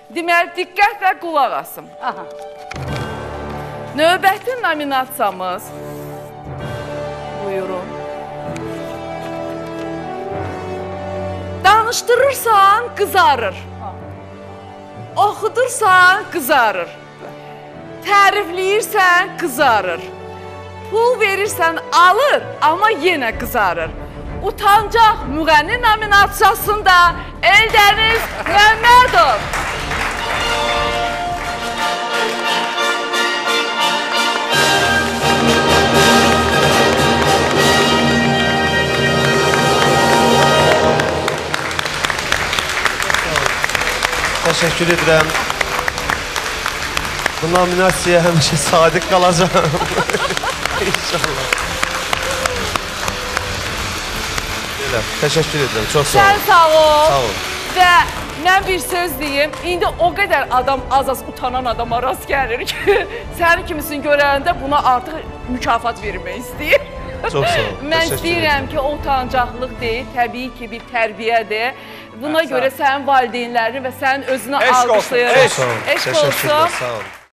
Deməli, diqqətlə qulaq asın. Aha. Növbəti nominasiyamız. Buyurun. Danışdırırsan, qızarır. Oxudursan, qızarır. Tərifləyirsən, qızarır. Pul verirsən, alır, amma yenə qızarır. Utancaq müğənni nominasiyasında Eldəniz Məmmədov. Təşəkkür edirəm. Bu nominasiyaya həmişə sadiq qalacağım. İnşallah. Təşəkkür edirəm, çox sağ olun. Sən sağ ol. Sağ ol. Və mən bir söz deyim, indi o qədər adam az-az utanan adama rast gəlir ki, sənin kimisini görəndə buna artıq mükafat vermək istəyir. Çox sağ ol. Mən istəyirəm ki, o utancaqlıq deyil, təbii ki, bir tərbiyədir. Buna görə sənin valideynlərini və sənin özünü alqışlayırıq. Eşq olsun. Eşq olsun. Sağ olun.